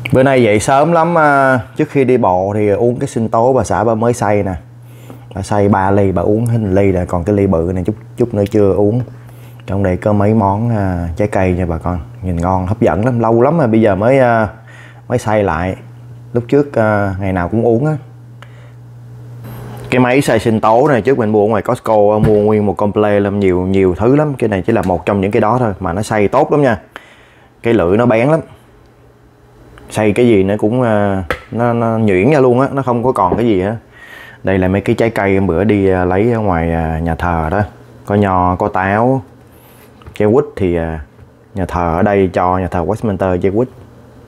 Bữa nay dậy sớm lắm, trước khi đi bộ thì uống cái sinh tố bà xã bà mới xay nè. Bà xay 3 ly, bà uống hết 1 ly rồi, còn cái ly bự này chút nữa chưa uống. Trong đây có mấy món trái cây nha bà con, nhìn ngon hấp dẫn lắm, lâu lắm rồi bây giờ mới xay lại. Lúc trước ngày nào cũng uống á. Cái máy xay sinh tố này trước mình mua ở ngoài Costco, mua nguyên một complet làm nhiều thứ lắm. Cái này chỉ là một trong những cái đó thôi mà nó xay tốt lắm nha. Cái lưỡi nó bén lắm, xay cái gì nó cũng nó nhuyễn ra luôn á, nó không có còn cái gì hết. Đây là mấy cái trái cây bữa đi lấy ở ngoài nhà thờ đó, có nho, có táo, trái quýt thì nhà thờ ở đây cho, nhà thờ Westminster trái quýt,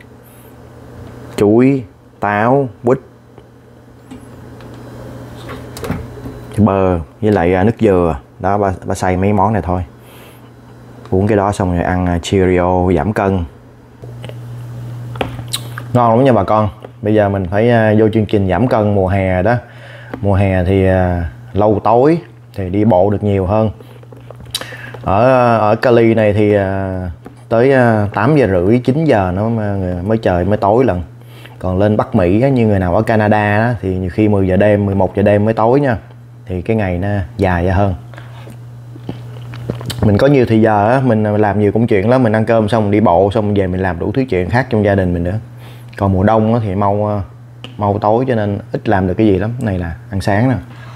chuối, táo, quýt, bơ với lại nước dừa đó. Bà xay mấy món này thôi, uống cái đó xong rồi ăn Cheerio giảm cân, ngon lắm nha bà con. Bây giờ mình phải vô chương trình giảm cân mùa hè đó. Mùa hè thì lâu tối thì đi bộ được nhiều hơn. Ở Cali này thì tới 8 giờ rưỡi 9 giờ nó mới trời mới tối lần. Còn lên Bắc Mỹ như người nào ở Canada đó, thì nhiều khi 10 giờ đêm 11 giờ đêm mới tối nha, thì cái ngày nó dài ra hơn. Mình có nhiều thì giờ á, mình làm nhiều công chuyện lắm, mình ăn cơm xong mình đi bộ xong về mình làm đủ thứ chuyện khác trong gia đình mình nữa. Còn mùa đông thì mau tối cho nên ít làm được cái gì lắm. Này là ăn sáng nè,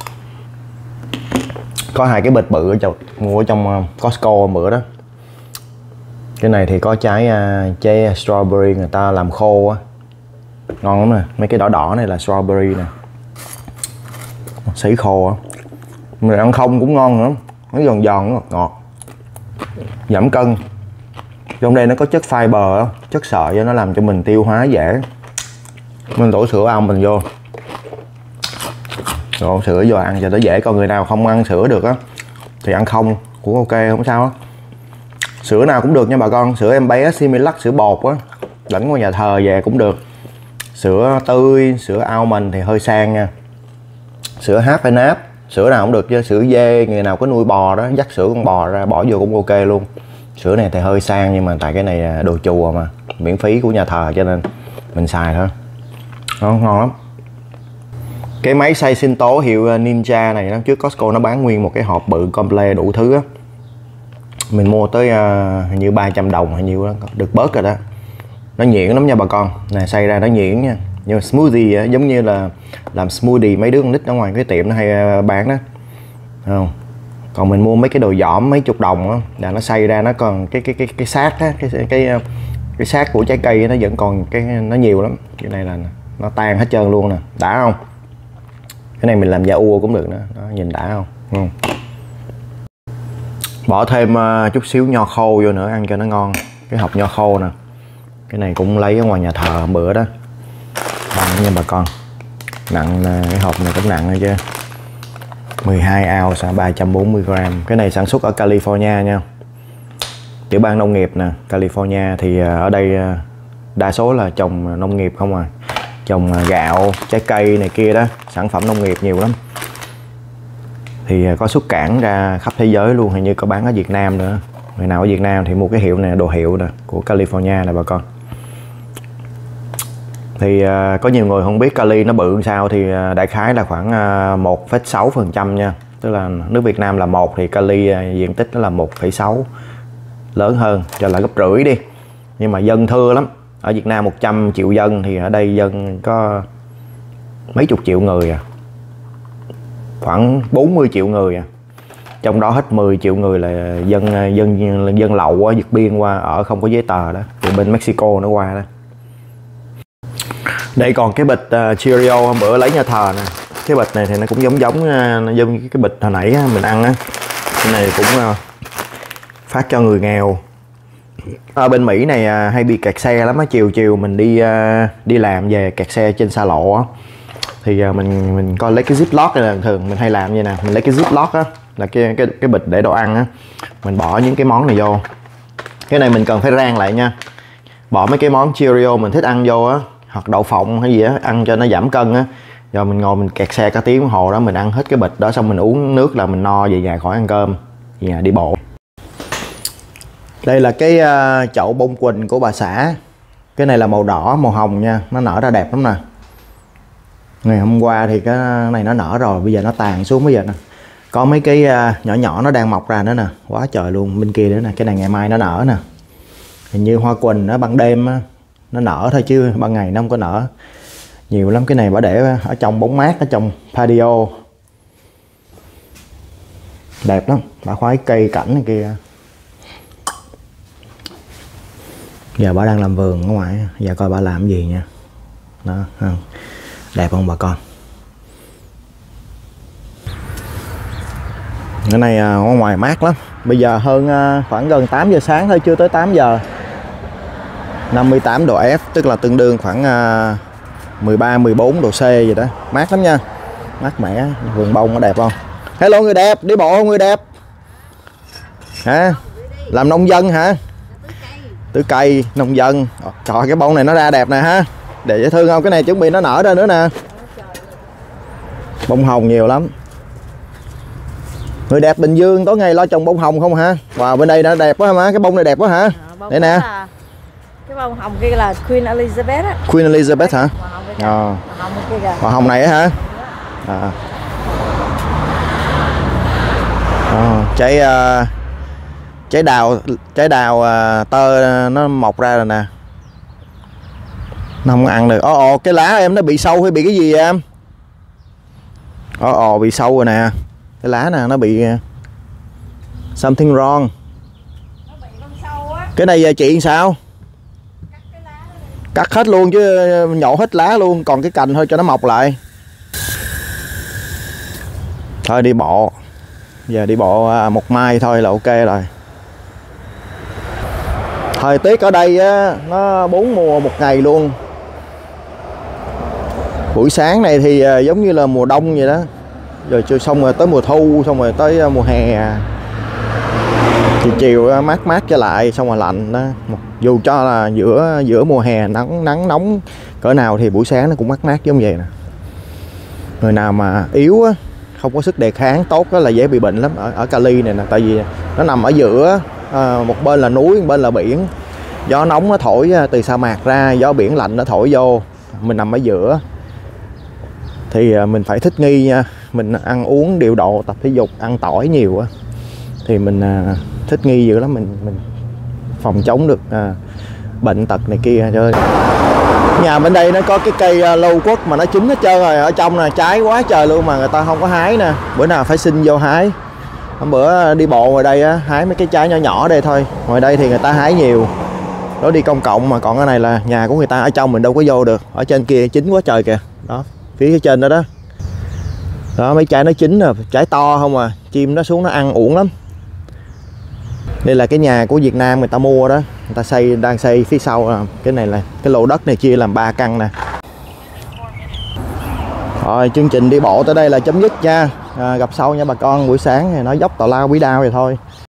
có 2 cái bịch bự ở mua ở trong Costco bữa đó. Cái này thì có trái strawberry người ta làm khô á, ngon lắm nè. Mấy cái đỏ đỏ này là strawberry nè, sấy khô á, mình ăn không cũng ngon nữa, nó giòn giòn ngọt, giảm cân. Trong đây nó có chất fiber á, chất sợi cho nó làm cho mình tiêu hóa dễ. Mình đổ sữa ong mình vô, đổ sữa vô ăn cho nó dễ. Còn người nào không ăn sữa được á thì ăn không cũng ok, không sao á. Sữa nào cũng được nha bà con, sữa em bé, Similac, sữa bột á, dẫn qua nhà thờ về cũng được. Sữa tươi, sữa almond thì hơi sang nha. Sữa half and half, sữa nào cũng được chứ. Sữa dê, người nào có nuôi bò đó, dắt sữa con bò ra bỏ vô cũng ok luôn. Sữa này thì hơi sang nhưng mà tại cái này đồ chùa mà, miễn phí của nhà thờ cho nên mình xài thôi. Ngon lắm. Cái máy xay sinh tố hiệu Ninja này đó, trước Costco nó bán nguyên một cái hộp bự complet đủ thứ á. Mình mua tới hình như 300 đồng hay nhiêu đó, được bớt rồi đó. Nó nhuyễn lắm nha bà con. Nè xay ra nó nhuyễn nha. Nhưng mà smoothie á, giống như là làm smoothie mấy đứa con nít ở ngoài cái tiệm nó hay bán đó. Không. Còn mình mua mấy cái đồ giỏm mấy chục đồng á, là nó xay ra nó còn cái xác á, cái xác của trái cây nó vẫn còn nó nhiều lắm. Cái này là nó tan hết trơn luôn nè, đã không? Cái này mình làm da ua cũng được nữa, đó, nhìn đã không? Bỏ thêm chút xíu nho khô vô nữa ăn cho nó ngon. Cái hộp nho khô nè, cái này cũng lấy ở ngoài nhà thờ bữa đó. Nặng nha bà con, nặng, cái hộp này cũng nặng thôi chứ. 12 ounce 340 gram. Cái này sản xuất ở California nha, tiểu bang nông nghiệp nè. California thì ở đây đa số là trồng nông nghiệp không à, trồng gạo, trái cây này kia đó, sản phẩm nông nghiệp nhiều lắm. Thì có xuất cảng ra khắp thế giới luôn, hình như có bán ở Việt Nam nữa. Người nào ở Việt Nam thì mua cái hiệu này, đồ hiệu nè của California nè bà con. Thì có nhiều người không biết Cali nó bự sao, thì đại khái là khoảng 1,6% nha. Tức là nước Việt Nam là 1 thì Cali diện tích nó là 1,6, lớn hơn, cho là gấp rưỡi đi. Nhưng mà dân thưa lắm. Ở Việt Nam 100 triệu dân thì ở đây dân có mấy chục triệu người à, khoảng 40 triệu người à. Trong đó hết 10 triệu người là dân lậu á, vượt biên qua ở không có giấy tờ đó, từ bên Mexico nó qua đó. Đây còn cái bịch Cheerio hôm bữa lấy nhà thờ nè. Cái bịch này thì nó cũng giống cái bịch hồi nãy mình ăn á. Cái này cũng phát cho người nghèo. Ở bên Mỹ này hay bị kẹt xe lắm á, chiều mình đi làm về kẹt xe trên xa lộ á, thì mình coi lấy cái ziploc này là thường mình hay làm như nè. Mình lấy cái ziploc á, là cái bịch để đồ ăn á, mình bỏ những cái món này vô. Cái này mình cần phải rang lại nha, bỏ mấy cái món Cheerio mình thích ăn vô á, hoặc đậu phộng hay gì á, ăn cho nó giảm cân á. Rồi mình ngồi mình kẹt xe cả tiếng đồng hồ đó, mình ăn hết cái bịch đó xong mình uống nước là mình no, về nhà khỏi ăn cơm, về nhà đi bộ. Đây là cái chậu bông quỳnh của bà xã. Cái này là màu đỏ, màu hồng nha, nó nở ra đẹp lắm nè. Ngày hôm qua thì cái này nó nở rồi, bây giờ nó tàn xuống bây giờ nè. Có mấy cái nhỏ nhỏ nó đang mọc ra nữa nè, quá trời luôn. Bên kia nữa nè, cái này ngày mai nó nở nè. Hình như hoa quỳnh nó ban đêm á, nó nở thôi chứ ban ngày nó không có nở nhiều lắm. Cái này bà để ở trong bóng mát, ở trong patio đẹp lắm, bà khoái cây cảnh này kia. Giờ bà đang làm vườn ở ngoài, giờ coi bà làm cái gì nha. Đó, đẹp không bà con? Cái này ở ngoài mát lắm. Bây giờ hơn khoảng gần 8 giờ sáng thôi, chưa tới 8 giờ. 58 độ F, tức là tương đương khoảng 13-14 độ C gì đó. Mát lắm nha, mát mẻ. Vườn bông nó đẹp không? Hello người đẹp, đi bộ không người đẹp? Hả? Làm nông dân hả? Tưới cây, nông dân. Trời, cái bông này nó ra đẹp nè ha. Để dễ thương không? Cái này chuẩn bị nó nở ra nữa nè. Bông hồng nhiều lắm. Người đẹp Bình Dương tối ngày lo trồng bông hồng không hả? Wow, bên đây nó đẹp quá hả má? Cái bông này đẹp quá hả? Đây nè. Cái bông hồng kia là Queen Elizabeth á. Queen Elizabeth hả? Hoa hồng này á hả? Trái đào tơ nó mọc ra rồi nè. Nó không ăn được. Ồ, cái lá em nó bị sâu hay bị cái gì vậy em? Bị sâu rồi nè. Cái lá nè nó bị something wrong. Nó bị con sâu á. Cái này chị sao? Cắt hết luôn chứ, nhổ hết lá luôn, còn cái cành thôi cho nó mọc lại. Thôi đi bộ. Giờ đi bộ một mai thôi là ok rồi. Thời tiết ở đây á, nó 4 mùa một ngày luôn. Buổi sáng này thì giống như là mùa đông vậy đó. Rồi xong rồi tới mùa thu, xong rồi tới mùa hè. Chiều mát mát trở lại, xong rồi lạnh đó. Dù cho là giữa mùa hè nắng nóng cỡ nào thì buổi sáng nó cũng mát mát giống vậy nè. Người nào mà yếu á, không có sức đề kháng tốt đó là dễ bị bệnh lắm ở Cali này nè. Tại vì nó nằm ở giữa, một bên là núi, một bên là biển. Gió nóng nó thổi từ sa mạc ra, gió biển lạnh nó thổi vô. Mình nằm ở giữa thì mình phải thích nghi nha. Mình ăn uống điều độ, tập thể dục, ăn tỏi nhiều á thì mình thích nghi dữ lắm. Mình phòng chống được bệnh tật này kia. Trời ơi. Nhà bên đây nó có cái cây lâu quất mà nó chín hết trơn rồi. Ở trong nè, trái quá trời luôn mà người ta không có hái nè. Bữa nào phải xin vô hái. Hôm bữa đi bộ ngoài đây á, hái mấy cái trái nhỏ nhỏ đây thôi. Ngoài đây thì người ta hái nhiều. Đó đi công cộng mà, còn cái này là nhà của người ta, ở trong mình đâu có vô được. Ở trên kia chín quá trời kìa. Đó, phía trên đó đó. Đó, mấy trái nó chín rồi, trái to không à. Chim nó xuống nó ăn uổng lắm. Đây là cái nhà của Việt Nam người ta mua đó. Người ta đang xây phía sau. Cái này là cái lô đất này chia làm 3 căn nè. Rồi chương trình đi bộ tới đây là chấm dứt nha. Gặp sau nha bà con. Buổi sáng này nói dốc tào lao bí đao vậy thôi.